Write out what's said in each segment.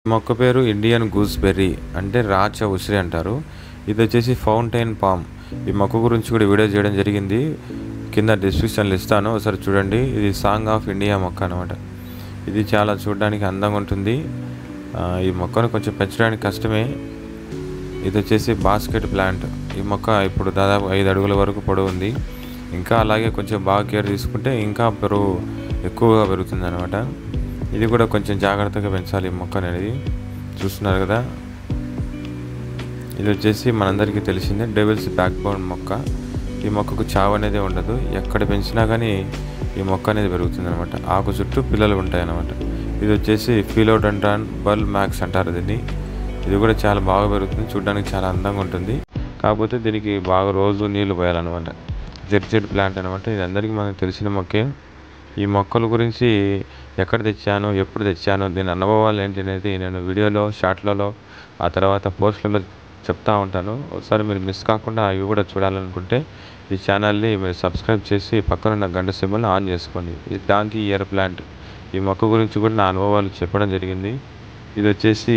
మొక్క పేరు Indian gooseberry అంటే రాచ ఉసిరి అంటారు. ఇదొచ్చేసి ఫౌంటైన్ పామ్. ఈ మొక్క గురించి కూడా వీడియో చేయడం జరిగింది. కింద డిస్క్రిప్షన్‌లో ఇస్తాను. ఒకసారి చూడండి. ఇది సాంగ్ ఆఫ్ ఇండియా మొక్క అనమాట. ఇది చాలా చూడడానికి అందంగా ఉంటుంది. ఈ మొక్కను కొంచెం పెంచడానికి కష్టమే. ఇదొచ్చేసి బాస్కెట్ ప్లాంట్. ఈ మొక్క ఇప్పుడు దాదాపు 5 అడుగుల వరకు పొడవుంది. ఇంకా అలాగే కొంచెం బాగా కేర్ తీసుకుంటే ఇంకా ఎక్కువగా పెరుగుతుందనమాట. ఇది కూడా కొంచెం జాగ్రత్తగా పెంచాలి ఈ మొక్క అనేది. చూస్తున్నారు కదా, ఇది వచ్చేసి మనందరికీ తెలిసిందే డెవిల్స్ బ్యాక్ బోన్ మొక్క. ఈ మొక్కకు చావు అనేది ఉండదు. ఎక్కడ పెంచినా కానీ ఈ మొక్క అనేది పెరుగుతుంది అనమాట. ఆకు చుట్టూ పిల్లలు ఉంటాయి అన్నమాట. ఇది వచ్చేసి ఫిలోడెండ్రాన్ బల్ మ్యాక్స్ అంటారు దీన్ని. ఇది కూడా చాలా బాగా పెరుగుతుంది. చూడడానికి చాలా అందంగా ఉంటుంది. కాకపోతే దీనికి బాగా రోజు నీళ్లు పోయాలన్నమాట. జెడ్ ప్లాంట్ అనమాట. ఇది అందరికీ మనకు తెలిసిన మొక్కే. ఈ మొక్కల గురించి ఎక్కడ తెచ్చాను, ఎప్పుడు తెచ్చాను, దీని అనుభవాలు ఏంటి అనేది నేను వీడియోలో, షార్ట్లలో, ఆ తర్వాత పోస్ట్లలో చెప్తా ఉంటాను. ఒకసారి మీరు మిస్ కాకుండా అవి కూడా చూడాలనుకుంటే ఈ ఛానల్ని మీరు సబ్స్క్రైబ్ చేసి పక్కనున్న గంట సింబల్ని ఆన్ చేసుకోండి. ఇది డాంకీ ఇయర్ ప్లాంట్. ఈ మొక్క గురించి కూడా నా అనుభవాలు చెప్పడం జరిగింది. ఇది వచ్చేసి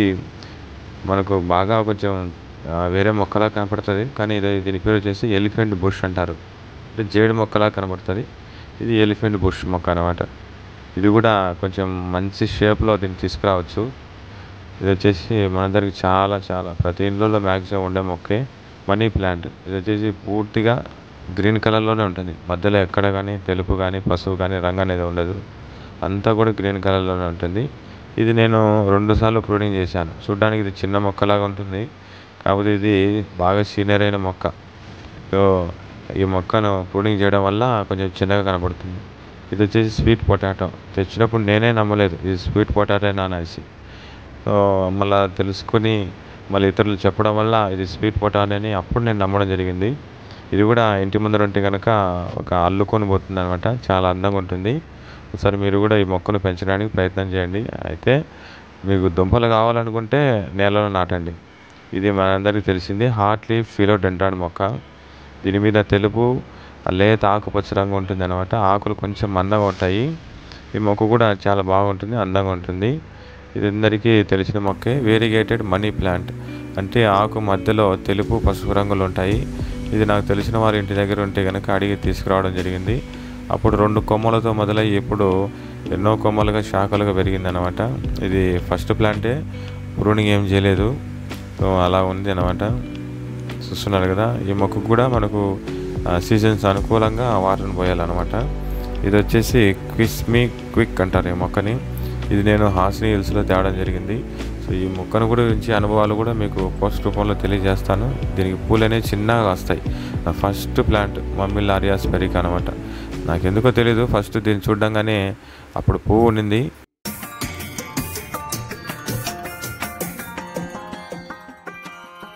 మనకు బాగా కొంచెం వేరే మొక్కలా కనపడుతుంది, కానీ దీని పేరు వచ్చేసి ఎలిఫెంట్ బుష్ అంటారు. అంటే జేడు మొక్కలా కనబడుతుంది. ఇది ఎలిఫెంట్ బుష్ మొక్క అనమాట. ఇది కూడా కొంచెం మంచి షేప్లో దీన్ని తీసుకురావచ్చు. ఇది వచ్చేసి మనందరికి చాలా చాలా ప్రతి ఇంట్లో మ్యాక్సిమం ఉండే మొక్కే మనీ ప్లాంట్. ఇది వచ్చేసి పూర్తిగా గ్రీన్ కలర్లోనే ఉంటుంది. మధ్యలో ఎక్కడ కానీ తెలుపు కానీ పసుపు కానీ రంగు అనేది ఉండదు. అంతా కూడా గ్రీన్ కలర్లోనే ఉంటుంది. ఇది నేను 2 సార్లు ప్రూనింగ్ చేశాను. చూడడానికి ఇది చిన్న మొక్కలాగా ఉంటుంది, కాకపోతే ఇది బాగా సీనియర్ అయిన మొక్క. సో ఈ మొక్కను ప్రూనింగ్ చేయడం వల్ల కొంచెం చిన్నగా కనబడుతుంది. ఇది వచ్చేసి స్వీట్ పొటాటో. తెచ్చినప్పుడు నేనే నమ్మలేదు ఇది స్వీట్ పొటాటోనా అనేసి. సో మళ్ళీ తెలుసుకొని మళ్ళీ ఇతరులు చెప్పడం వల్ల ఇది స్వీట్ పొటాటో అని అప్పుడు నేను నమ్మడం జరిగింది. ఇది కూడా ఇంటి ముందర ఉంటే కనుక ఒక అల్లుకొని పోతుంది అనమాట. చాలా అందంగా ఉంటుంది. ఒకసారి మీరు కూడా ఈ మొక్కను పెంచడానికి ప్రయత్నం చేయండి. అయితే మీకు దుంపలు కావాలనుకుంటే నేలలో నాటండి. ఇది మనందరికీ తెలిసింది హార్ట్ లీఫ్ ఫిలోడెండ్రాన్ మొక్క. దీని మీద తెలుపు లేత ఆకుపచ్చ రంగు ఉంటుంది అనమాట. ఆకులు కొంచెం మందంగా ఉంటాయి. ఈ మొక్క కూడా చాలా బాగుంటుంది, అందంగా ఉంటుంది. ఇది అందరికీ తెలిసిన మొక్కే. వేరిగేటెడ్ మనీ ప్లాంట్ అంటే ఆకు మధ్యలో తెలుపు పసుపు రంగులు ఉంటాయి. ఇది నాకు తెలిసిన వారి ఇంటి దగ్గర ఉంటే కనుక అడిగి తీసుకురావడం జరిగింది. అప్పుడు 2 కొమ్మలతో మొదలై ఇప్పుడు ఎన్నో కొమ్మలుగా శాఖలుగా పెరిగింది అనమాట. ఇది ఫస్ట్ ప్లాంటే, ప్రూనింగ్ ఏం చేయలేదు. సో అలా ఉంది అనమాట. చూస్తున్నారు కదా, ఈ మొక్కకు కూడా మనకు సీజన్స్ అనుకూలంగా వాటర్ని పోయాలన్నమాట. ఇది వచ్చేసి క్విస్మీ క్విక్ అంటారు ఈ మొక్కని. ఇది నేను హాస్ని హిల్స్లో తేవడం జరిగింది. సో ఈ మొక్కను గురించి అనుభవాలు కూడా మీకు పోస్ట్ రూపంలో తెలియజేస్తాను. దీనికి పూలు అనేవి చిన్నగా వస్తాయి. నా ఫస్ట్ ప్లాంట్ మమ్మిల్లారియా స్పెరికా అనమాట. నాకెందుకో తెలీదు, ఫస్ట్ దీన్ని చూడంగానే అప్పుడు పువ్వు ఉండింది.